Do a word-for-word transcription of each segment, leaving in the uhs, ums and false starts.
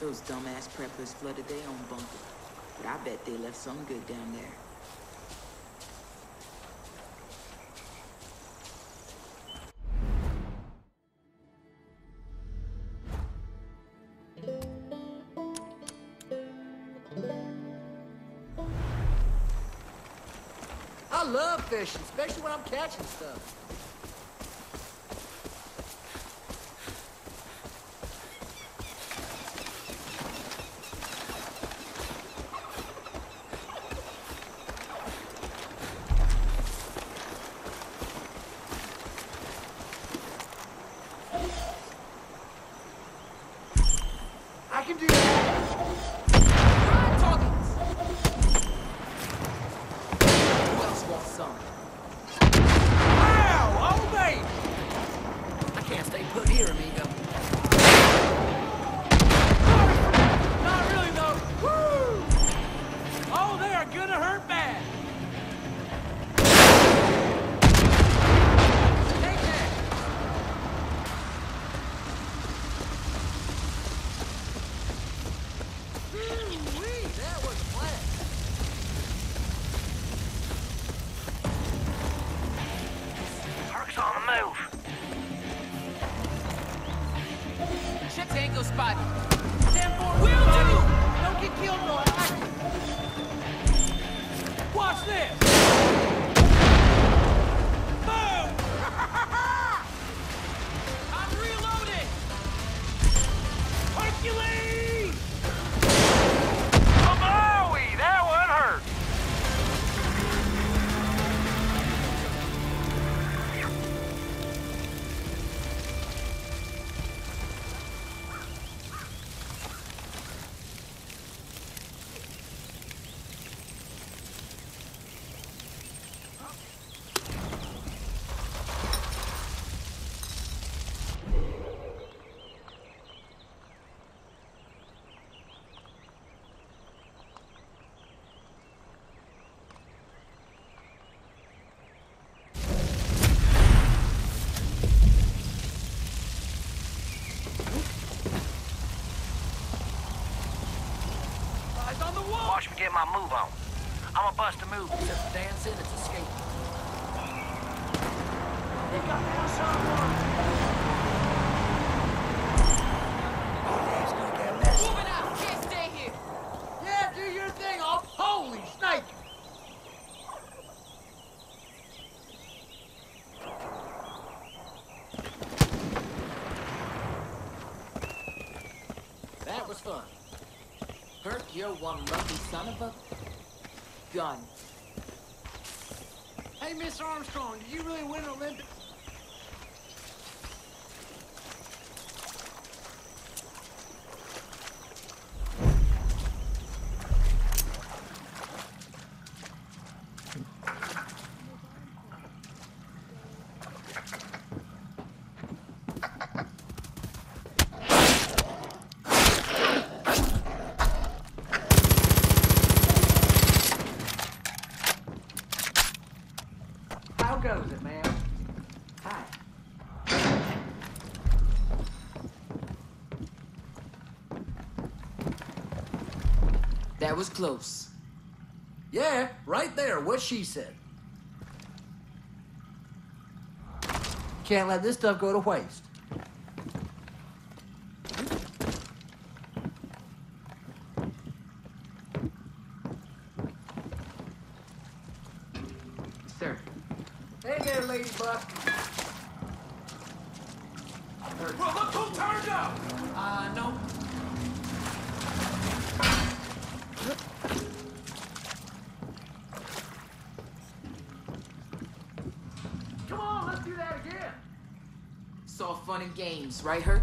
Those dumbass preppers flooded their own bunker. But I bet they left some good down there. I love fishing, especially when I'm catching stuff. I can do that. Ryan Toggins. Who else wants some? Wow, old baby. I can't stay put here, amigo. Not really, though. Woo! Oh, they are gonna hurt bad. Take that. Ooh-wee, that was flat. Turk's on the move. Ship tango spotted. Stand for will do. Don't get killed, though. I like it. Watch this. Boom! I'm reloading. Hercules! Oh, Maui, that one hurt. Eyes on the wall. Watch me get my move on. I'm a bust a move. Since the dance in, it's escape. They got me on shot one. Moving out! Can't stay here! Yeah, do your thing, off. Holy snake! That was fun. Herc, you're one lucky son of a gun. Hey, Miss Armstrong, did you really win an Olympic? How goes it, man? Hi. That was close. Yeah, right there, what she said. Can't let this stuff go to waste. Sir. Hey there, Ladybug. Well, look who turned up! Uh, no. Come on, let's do that again. It's all fun and games, right, Herc?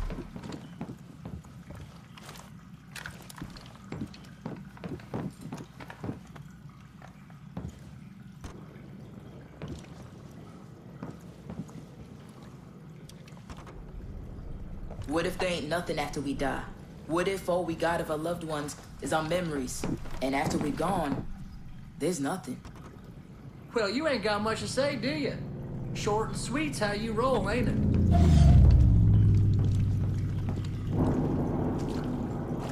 What if there ain't nothing after we die? What if all we got of our loved ones is our memories, and after we're gone, there's nothing? Well, you ain't got much to say, do you? Short and sweet's how you roll, ain't it?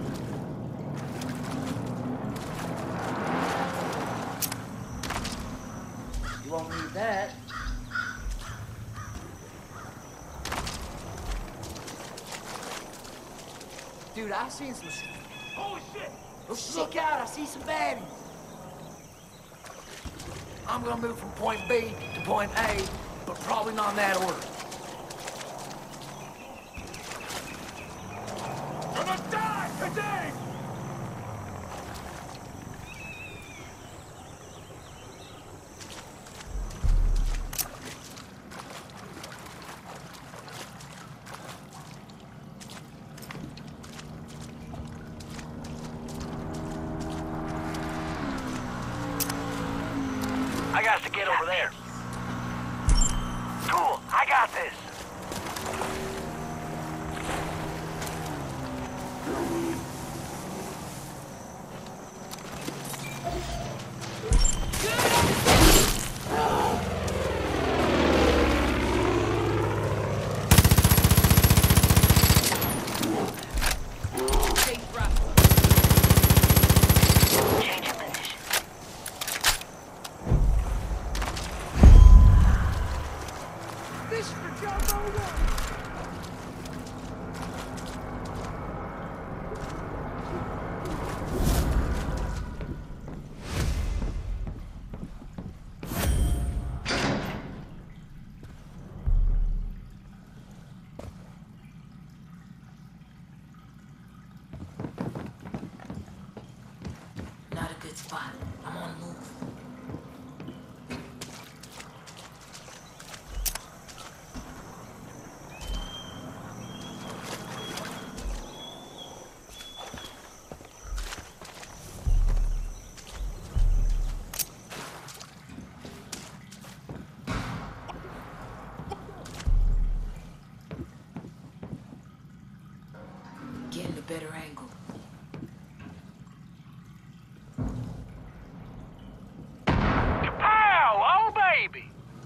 Dude, I seen some... Holy shit! Look out, I see some baddies. I'm gonna move from point B to point A, but probably not in that order. Gonna die today! I got to get over there. Cool, I got this. Not a good spot. I'm on the move. Getting a better angle. Kapow! Oh, baby!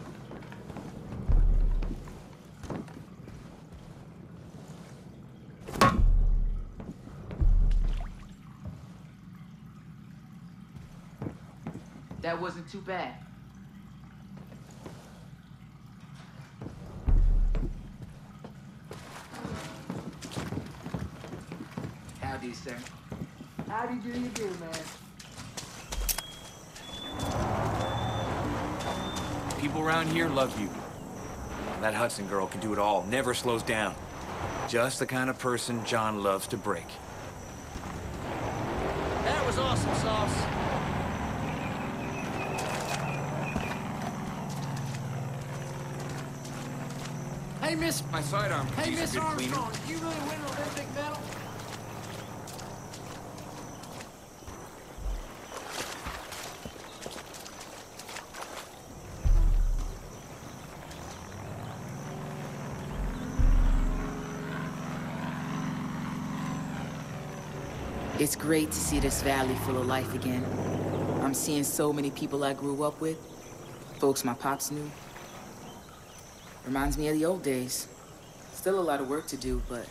That wasn't too bad. Howdy, sir. Howdy do you do, man? People around here love you. That Hudson girl can do it all, never slows down. Just the kind of person John loves to break. That was awesome, Sauce. Hey, Miss... My sidearm could Hey, use a Miss good cleaning. Armstrong, did you really win an Olympic medal? It's great to see this valley full of life again. I'm seeing so many people I grew up with, folks my pops knew. Reminds me of the old days. Still a lot of work to do, but...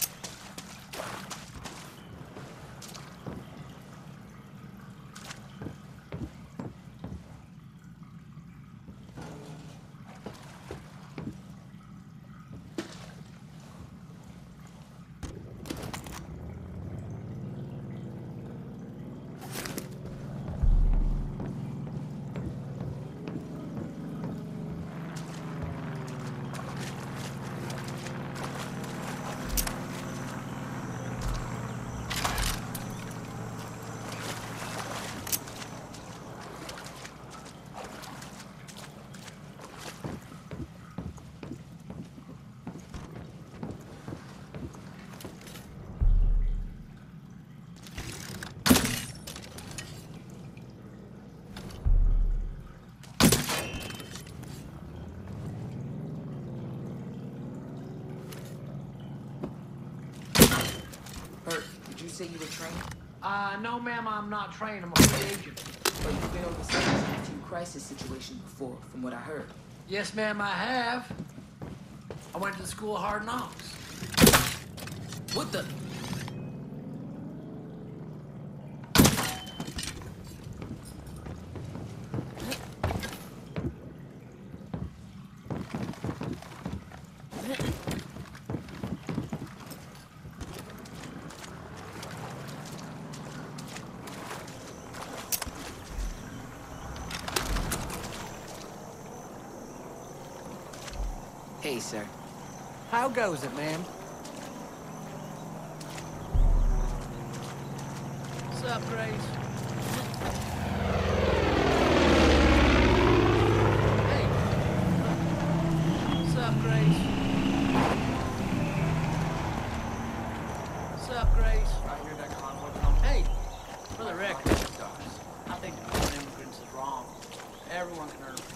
Bert, did you say you were trained? Uh, no, ma'am, I'm not trained. I'm a free agent. But you've been overseas in a few crisis situations before, from what I heard. Yes, ma'am, I have. I went to the school of hard knocks. What the? Hey, sir. How goes it, ma'am? What's up, Grace? Hey. What's up, Grace? What's up, Grace? I hear that convoy coming. Hey, for the record, I think the term immigrants is wrong. Everyone can earn.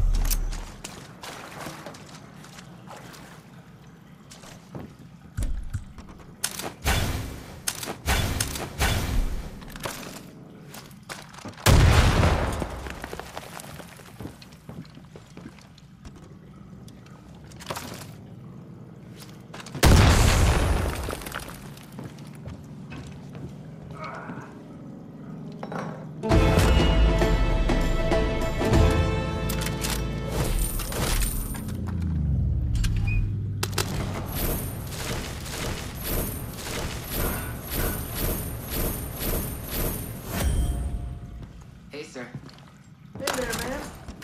Hey, sir. Hey there, man.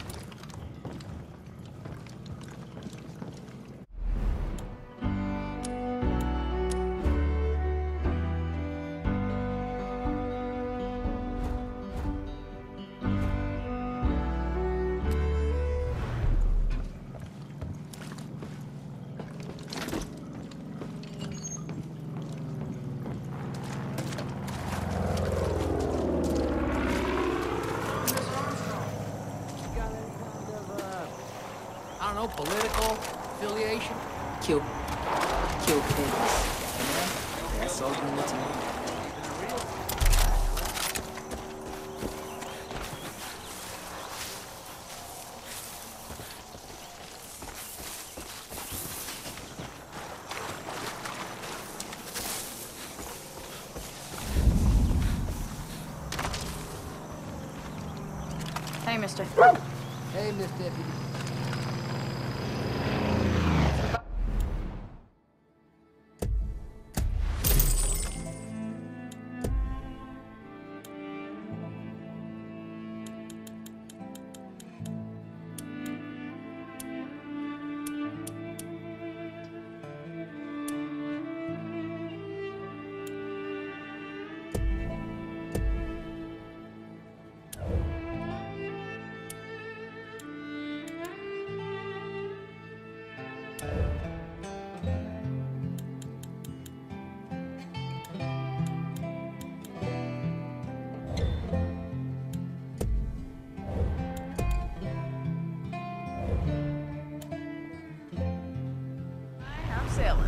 You got any kind of, uh, I don't know, political affiliation? Kill. Kill pigs. Yeah, that's all you need to know. Hey, mister. Hey, Miss Deputy. I'm sailing.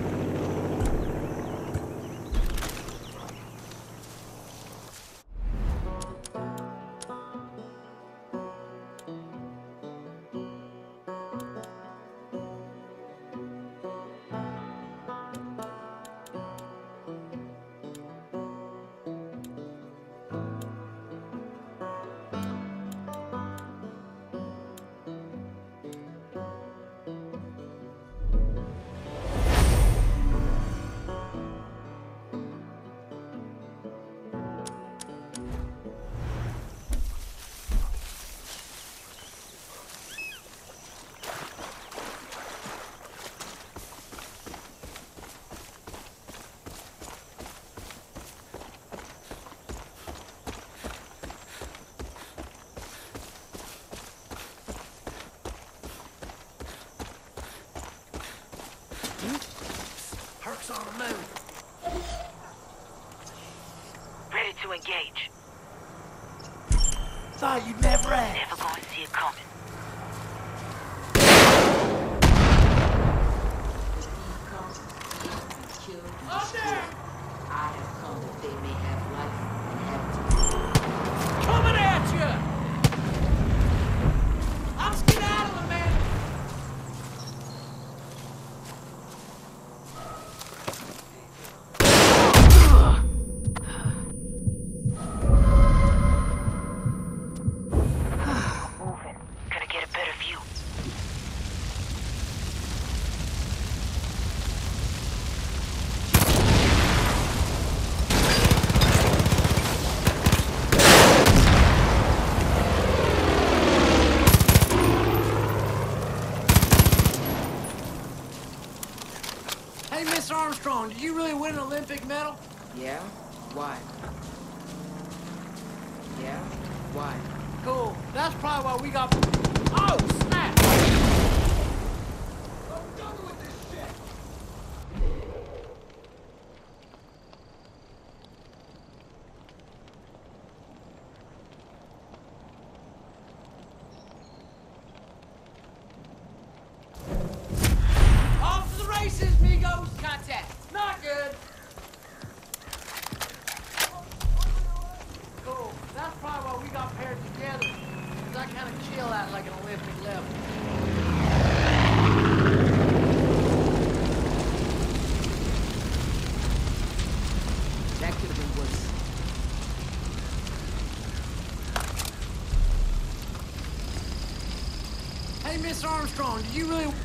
Herc's on the move. Ready to engage. Thought you'd never ask. Never going to see it coming. Up there! I have come that they may have life and have it. Coming at you! I'm skedaddling, man! Armstrong, did you really win an Olympic medal? Yeah? Why? Yeah? Why? Cool. That's probably why we got... Oh, snap! I'm done with this shit! Off to the races, Migos! Contact. Not good. Cool. That's probably why we got paired together. Cause I kind of chill at like an Olympic level. That could have been worse. Hey, Miss Armstrong, do you really...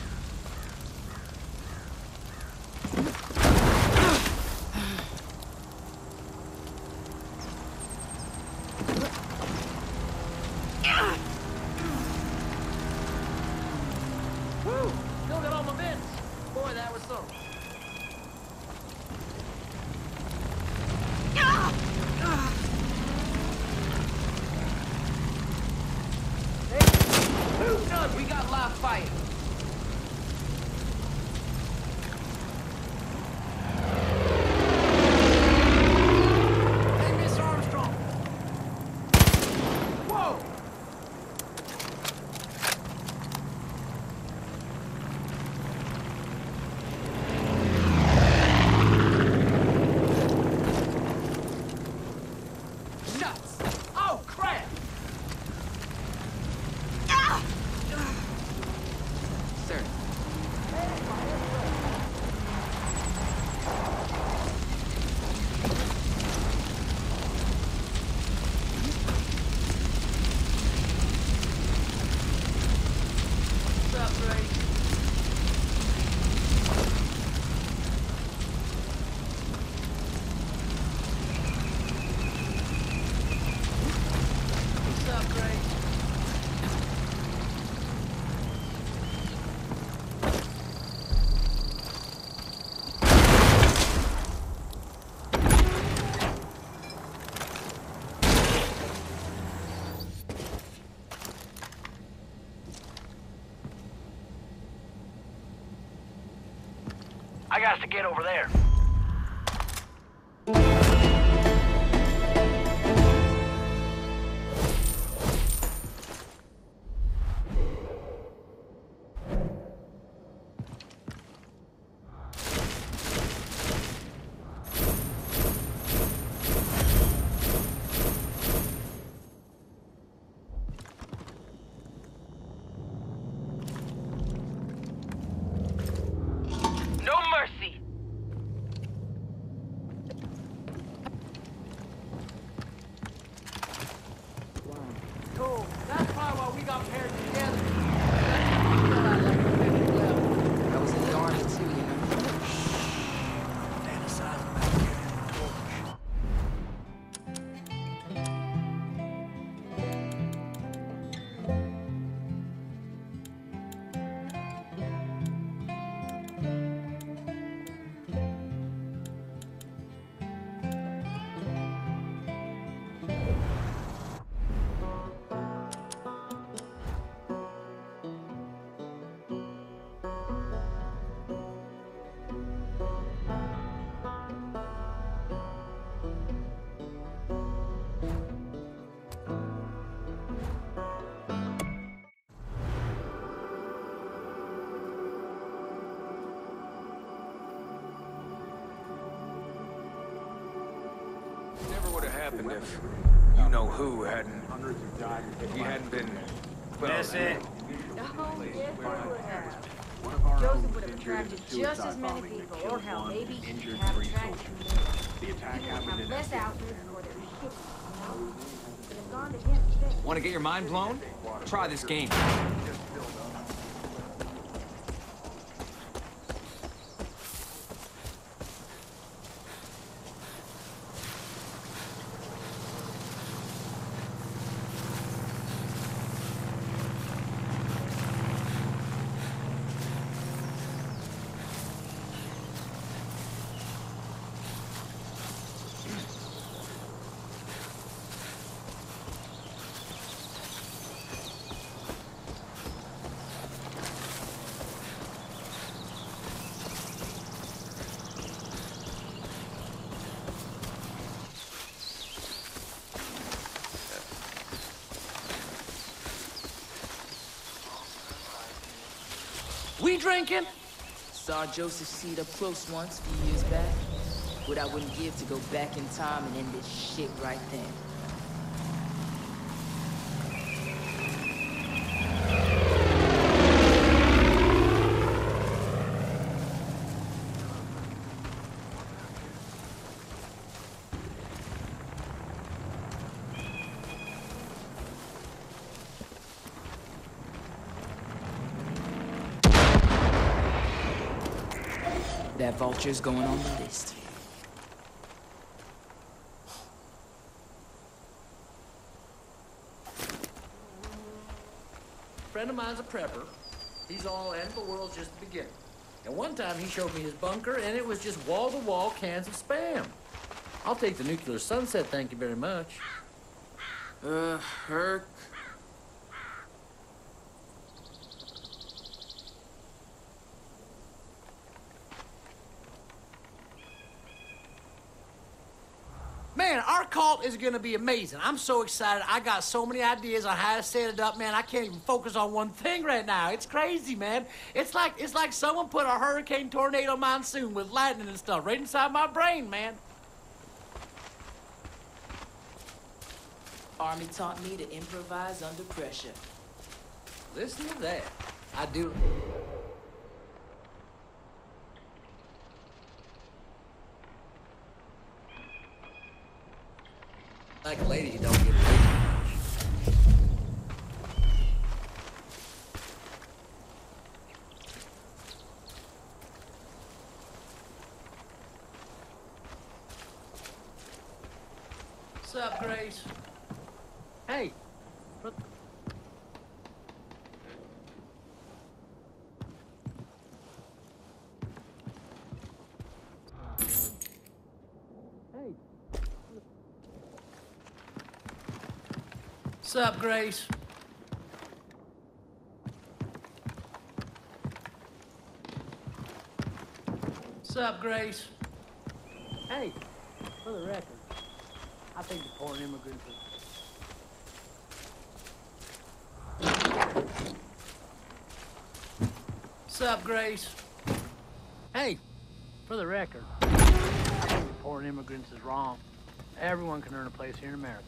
Woo! Still got all my bits. Boy, that was so. Hey, who does? We got live fire. Hey, Miss Armstrong. Whoa! Nuts! Oh, crap! Sir. What's up, Brady? What's up, Brady? I got to get over there. No mercy. Cool. That's probably why we got paired together. That's how we chill at like an Olympic level. I was in the army too, you know? Never would have happened if you know who hadn't. If he hadn't been. Well, That's it. Oh, yes, it would have. Joseph would have attracted just as many people, or hell, maybe he'd have attracted more. People would have less out here for their shit, you know? Would have gone to him instead. Want to get your mind blown? Try this game. me drinking? Saw Joseph Seed up close once, a few years back. What I wouldn't give to go back in time and end this shit right then. That vulture's going on the list. A friend of mine's a prepper. He's all end of the world's just the beginning. And one time he showed me his bunker, and it was just wall-to-wall cans of Spam. I'll take the nuclear sunset, thank you very much. Uh, Herc. Man, our cult is gonna be amazing. I'm so excited. I got so many ideas on how to set it up, man. I can't even focus on one thing right now. It's crazy, man. It's like it's like someone put a hurricane tornado monsoon with lightning and stuff right inside my brain, man. Army taught me to improvise under pressure. Listen to that. I do. Like a lady, you don't get paid too much. What's up, Grace? Hey. What? Hey. What's up, Grace? What's up, Grace? Hey, for the record, I think the poor immigrants are... What's up, Grace? Hey, for the record, I think the poor immigrants is wrong. Everyone can earn a place here in America.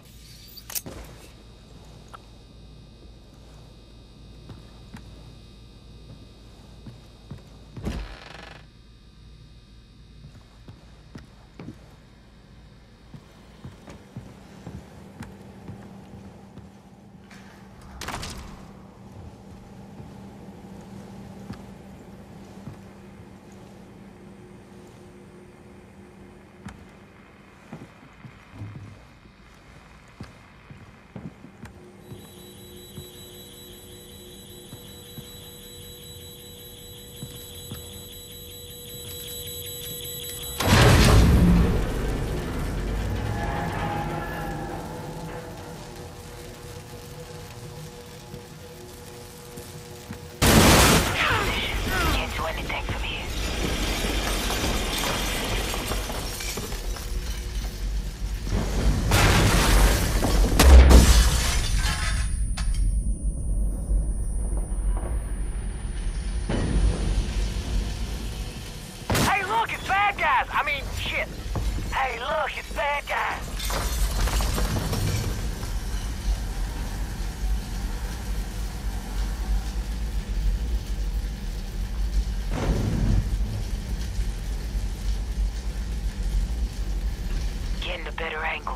I mean, shit. Hey, look, it's bad guys. Getting a better angle.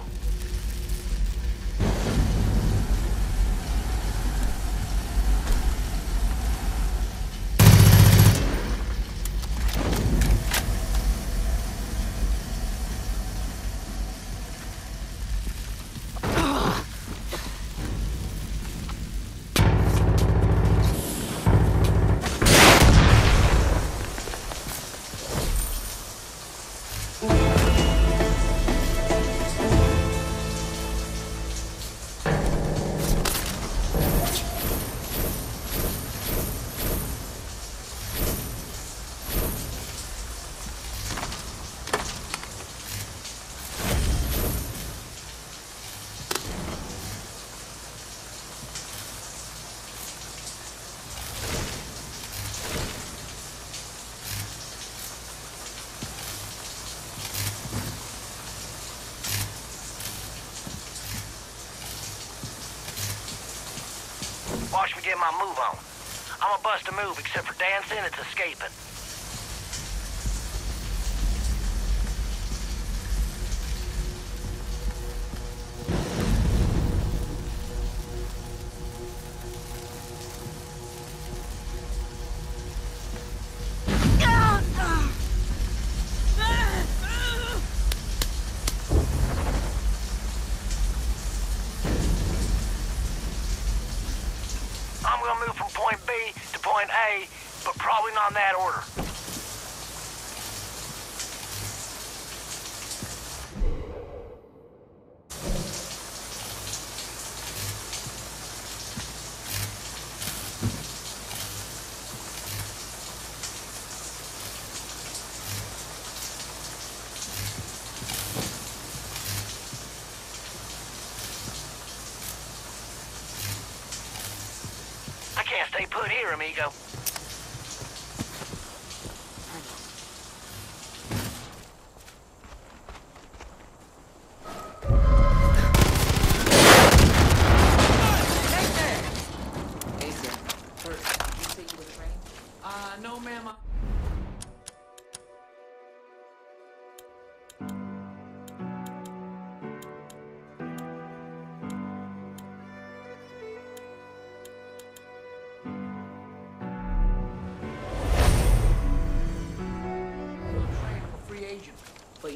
watch me get my move on. I'm a bust a move, except for dancing, it's escaping. I'm gonna move from point B to point A, but probably not in that order. I can't stay put here, amigo. Hey, sir. First, you say you were trained? Uh, no, ma'am. I- I'm trained, I'm a free agent. But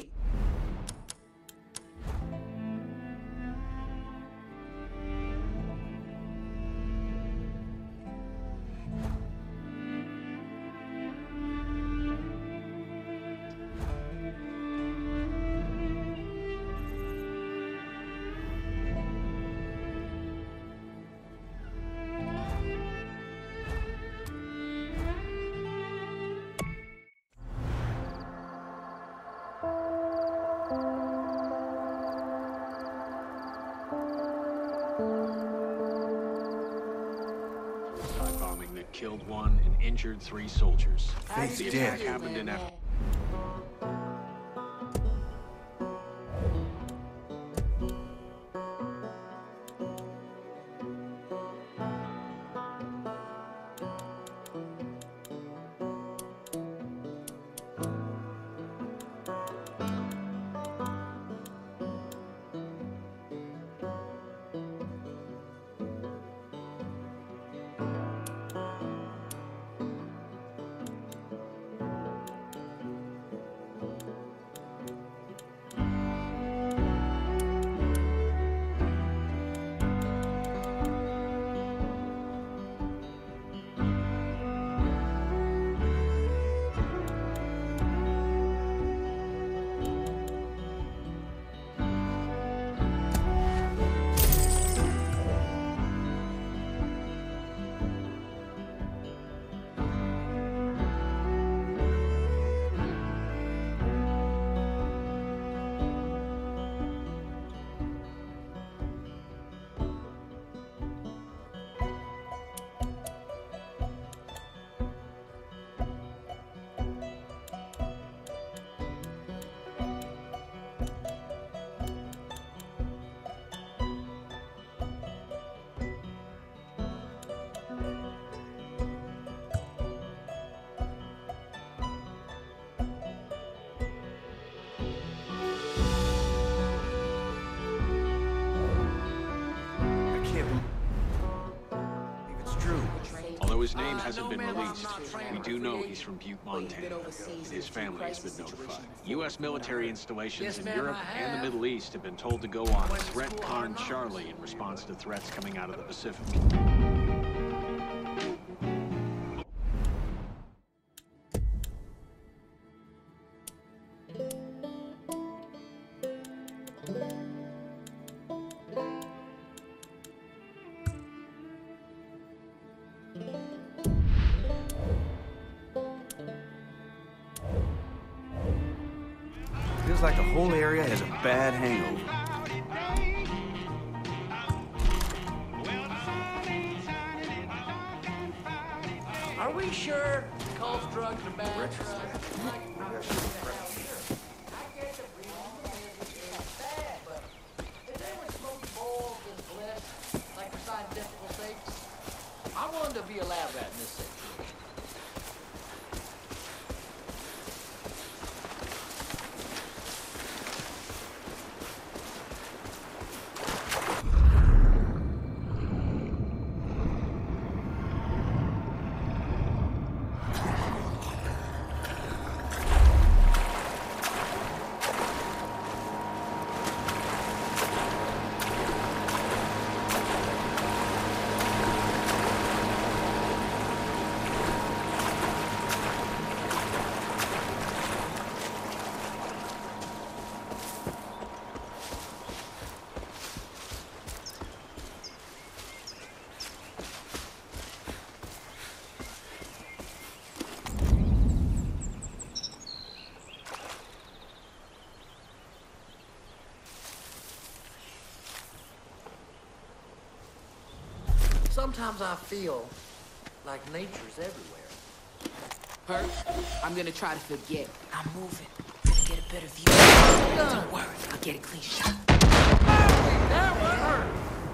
Suicide bombing that killed one and injured three soldiers. Faith's The dead. attack happened in Af- I can't believe it's true. Although his name Uh, hasn't no, been ma'am, I'm released, not trained. we I'm a do free know agent. he's from Butte, Well, you've been Montana, overseas and in his two family has been crisis notified. situations U S before, from what I military heard. installations Yes, in ma'am, Europe I and the have. Middle East have been told to go on Went to threat school con hard knocks. Charlie in response to threats coming out of the Pacific. Feels like the whole area has a bad hangover. Are we sure Cult's drugs are bad drugs? I get the reason it's bad, but is anyone smoking bowls and bliss like for scientific sakes? you laugh at in this situation? Sometimes I feel like nature's everywhere. Hurt? I'm gonna try to forget. I'm moving. Gonna get a better view. Don't worry, I'll get a clean shot. That one hurt.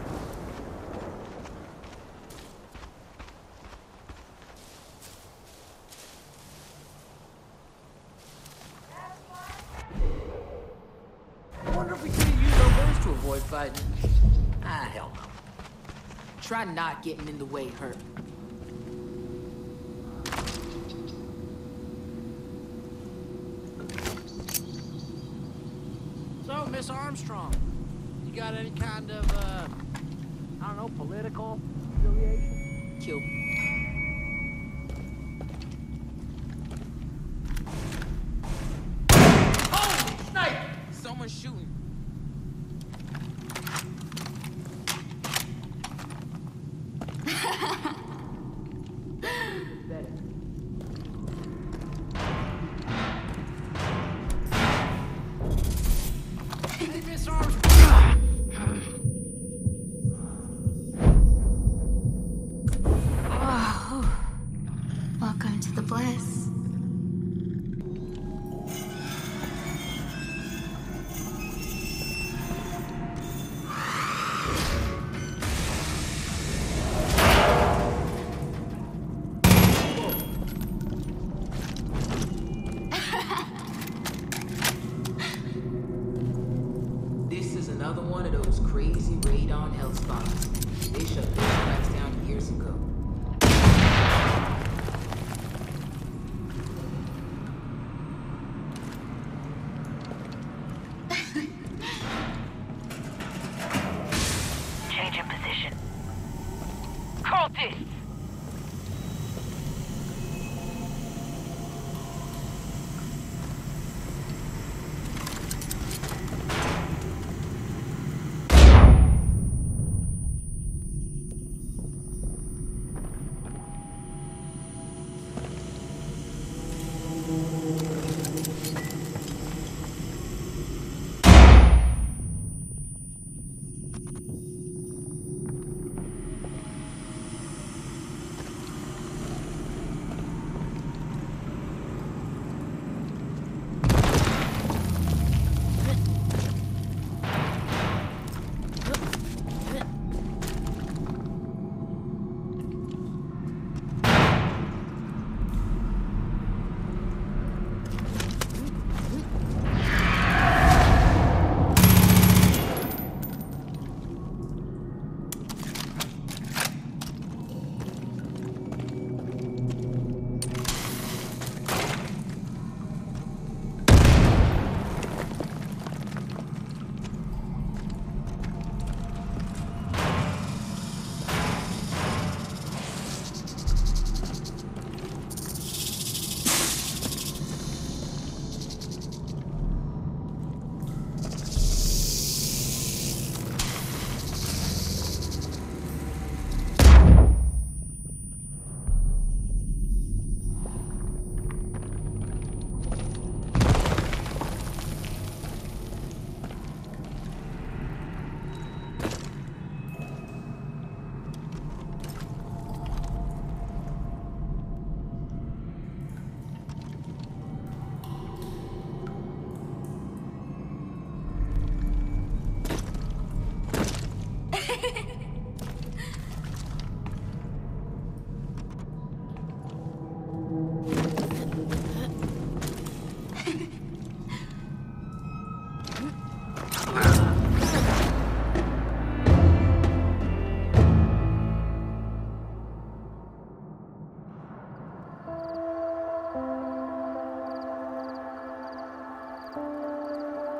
I wonder if we could use our guns to avoid fighting. Ah, hell no. Try not getting in the way, Hurt. So, Miss Armstrong, you got any kind of, uh, I don't know, political affiliation? Kill. Holy snipe! Someone's shooting. Hey, Miss Armstrong! Oh, welcome to the bliss. This is another one of those crazy radon hell spots. They shut those tracks down years ago. Change in position. Cultists!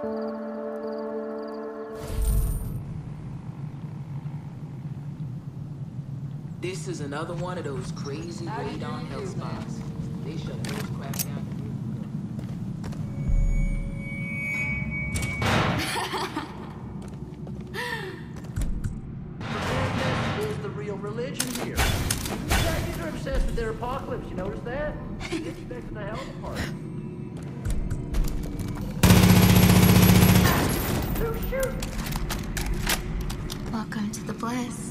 This is another one of those crazy radon health spots. They shut those crap down. Forgiveness is the real religion here. The Chinese are obsessed with their apocalypse, you notice that? They expected a hell of a party. Shoot, shoot! Welcome to the bliss.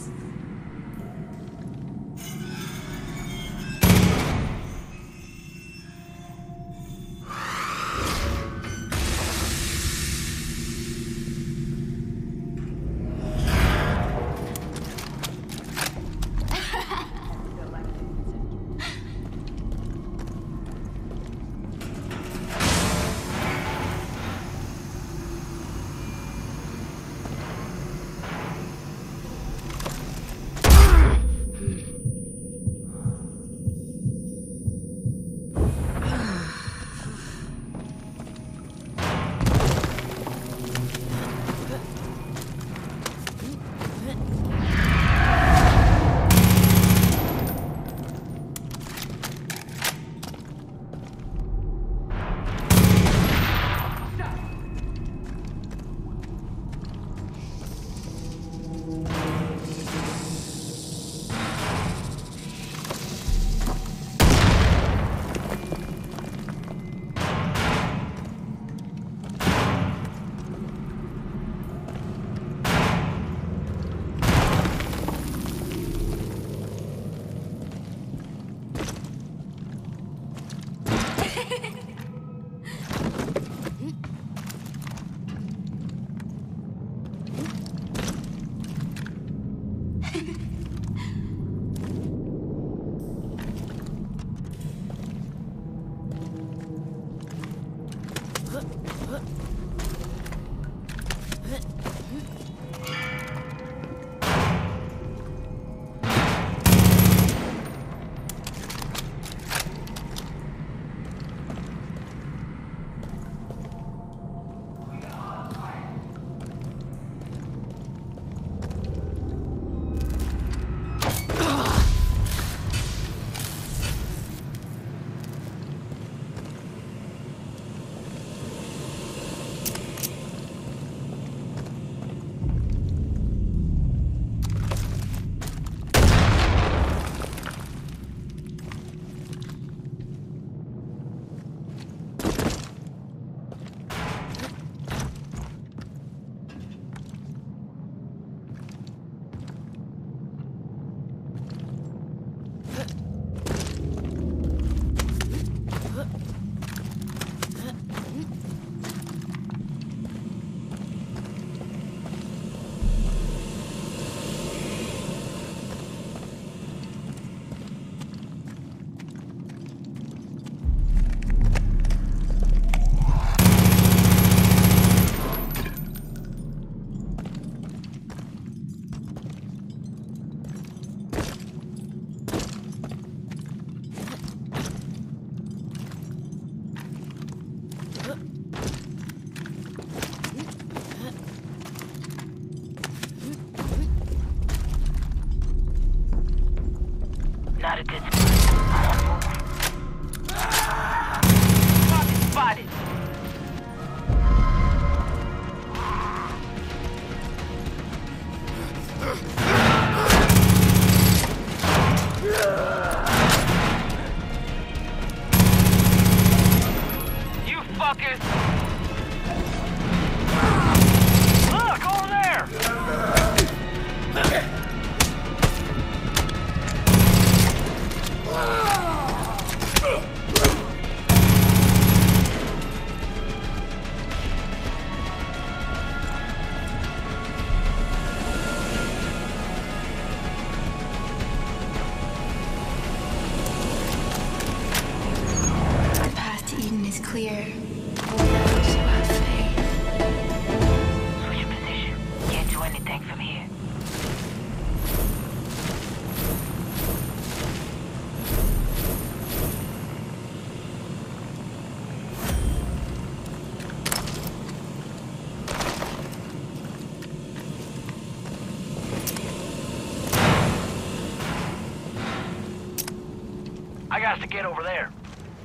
I got to get over there.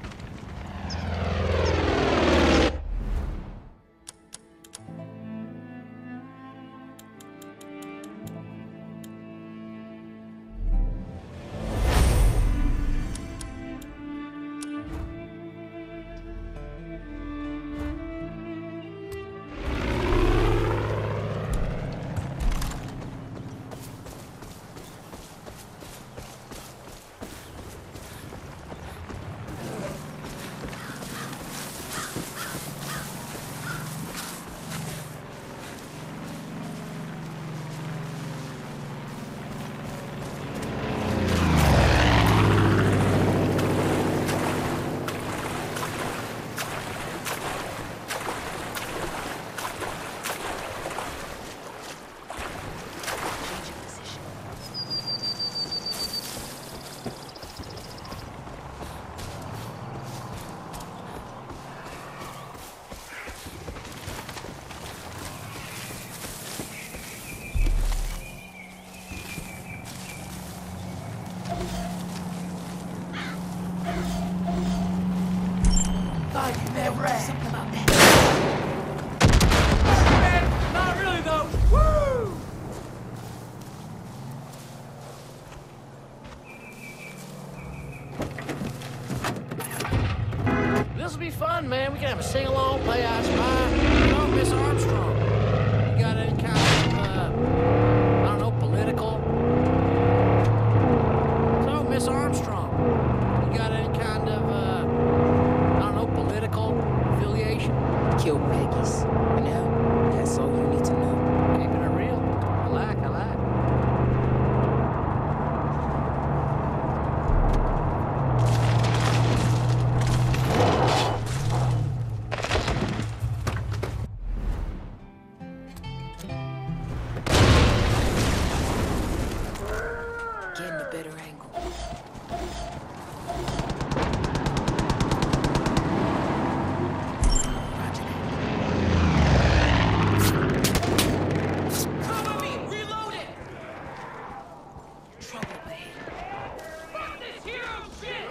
This'll be fun, man. We can have a sing-along, play I Spy. Oh, Miss Armstrong. You got any kind of, uh, I don't know, political? So, Miss Armstrong, you got any kind of, uh, I don't know, political affiliation? Kill Peggy's. Now, that's all you need to know. Keeping it real. I like, I like. Getting a better angle. Roger that. Cover me! Reload it! Trouble ahead. Fuck this hero shit!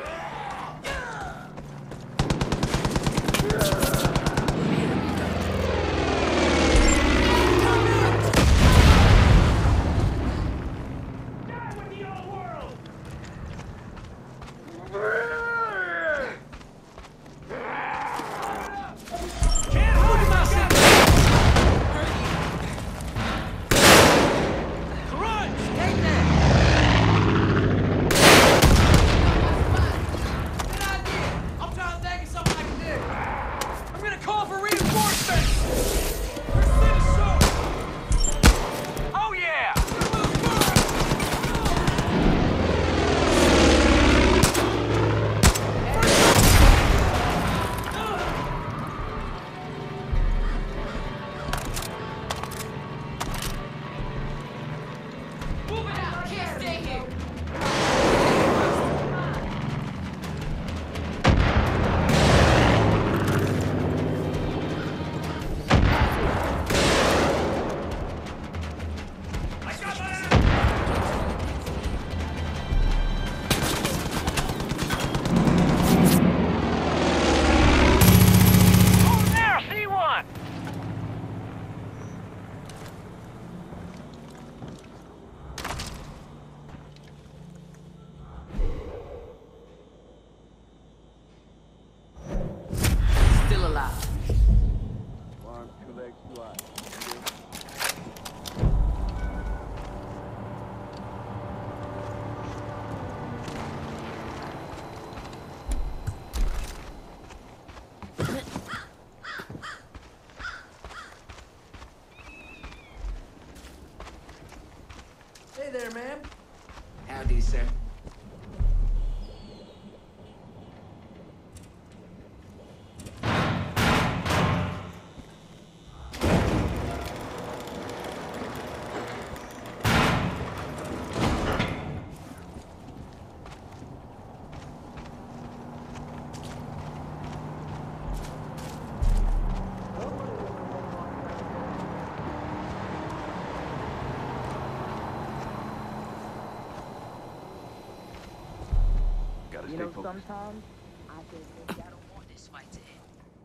Hey there, ma'am. Howdy, sir. You know, sometimes I think maybe I don't want this fight to end.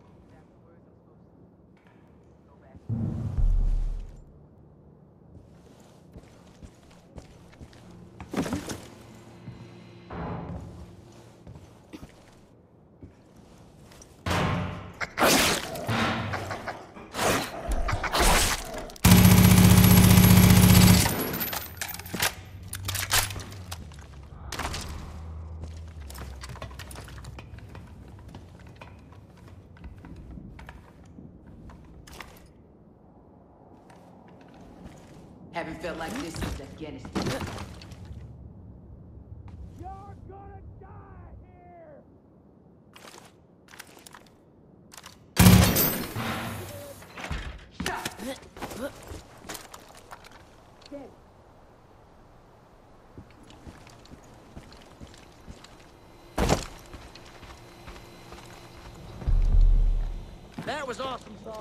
Haven't felt like this since Afghanistan. You're gonna die here! That was awesome, Saul.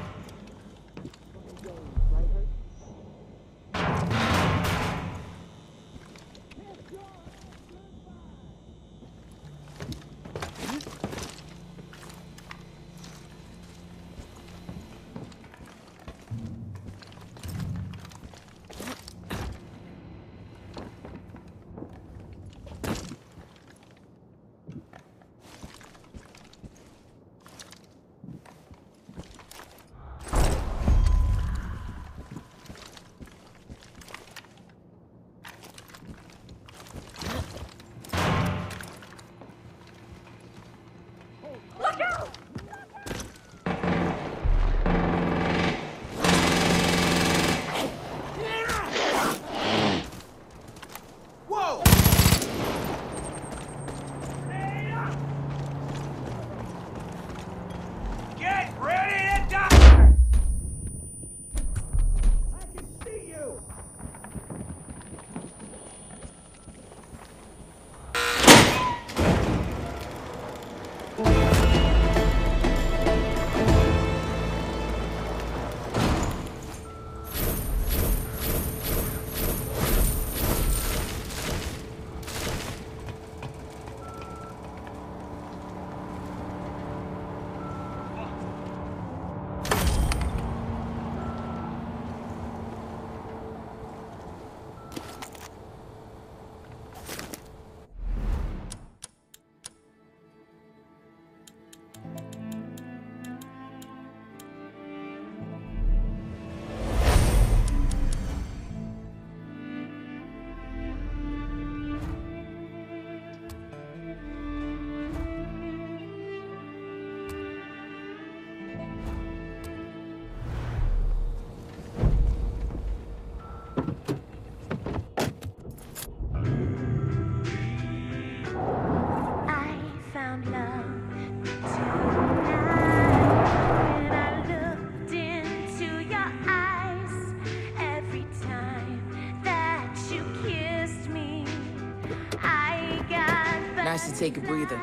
Nice to take a breather.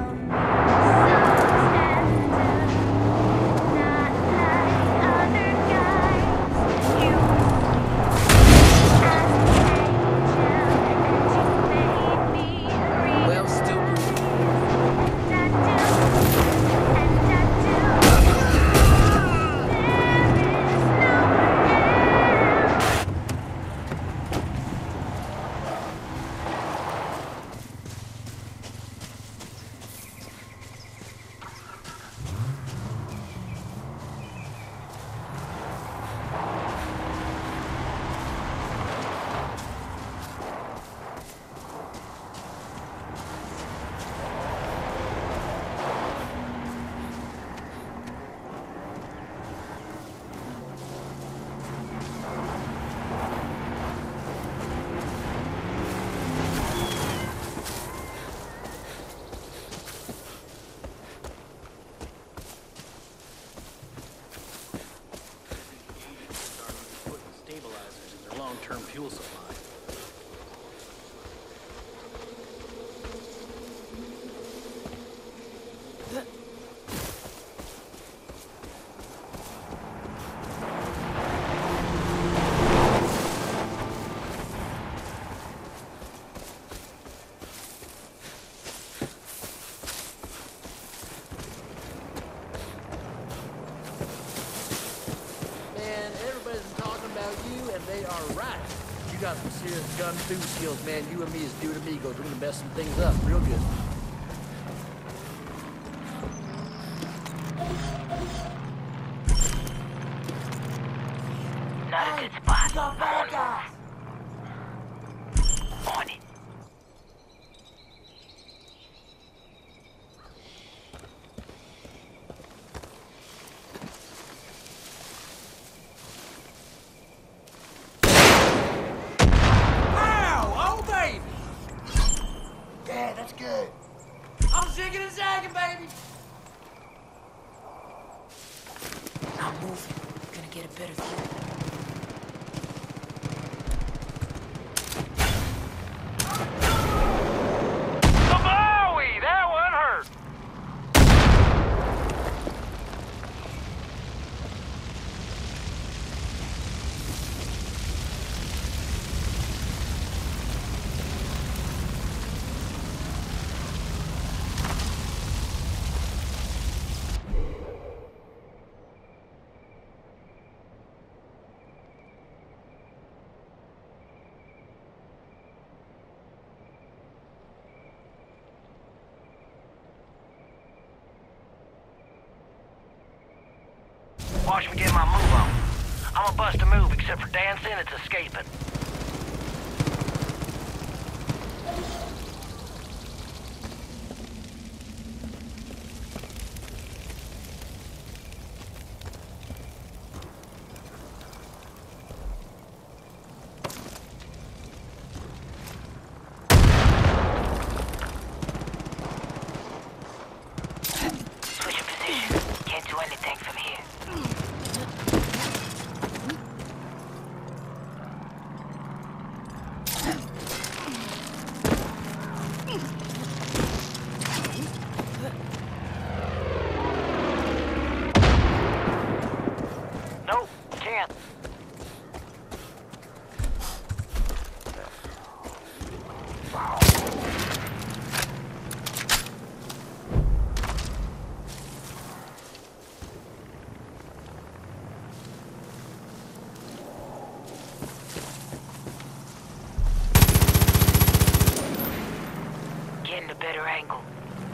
Not like other got some serious gun food skills, man. You and me is dude amigos. We're gonna mess some things up real good. Not a good spot. I'm on it. On it. Yeah, that's good. I'm zigging and zagging, baby. I'm moving. Gonna get a better view. Kabowie! That one hurt. Watch me get my move on. I'm a bust a move, except for dancing, it's escaping. Switch position. Can't do anything from here. Nope, can't. Getting a better angle.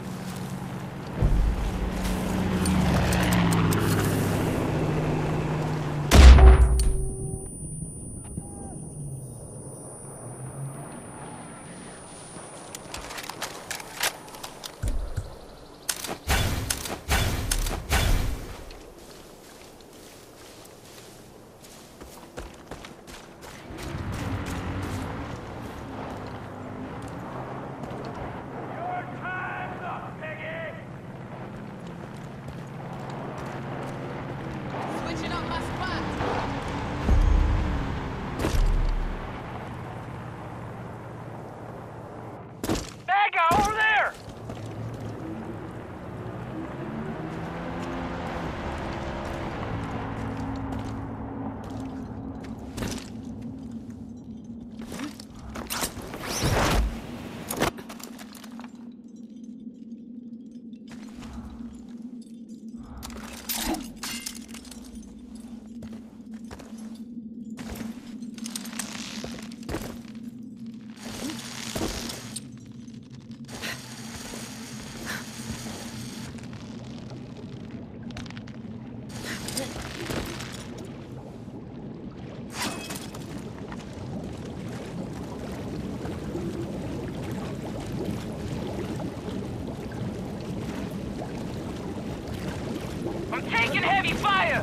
Switching up my spot. Bad guy over there! I'm taking heavy fire!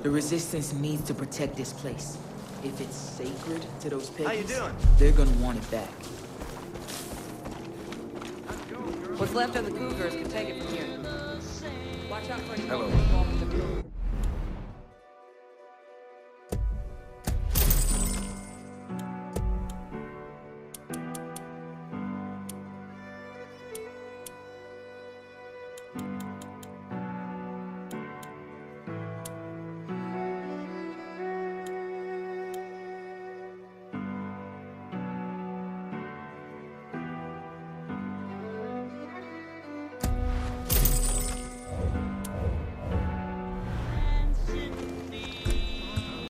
The Resistance needs to protect this place. If it's sacred to those Peggies, How you doing? they're gonna want it back. What's left of the Cougars can take it from here. Watch out for any Hello. involved with the Cougars.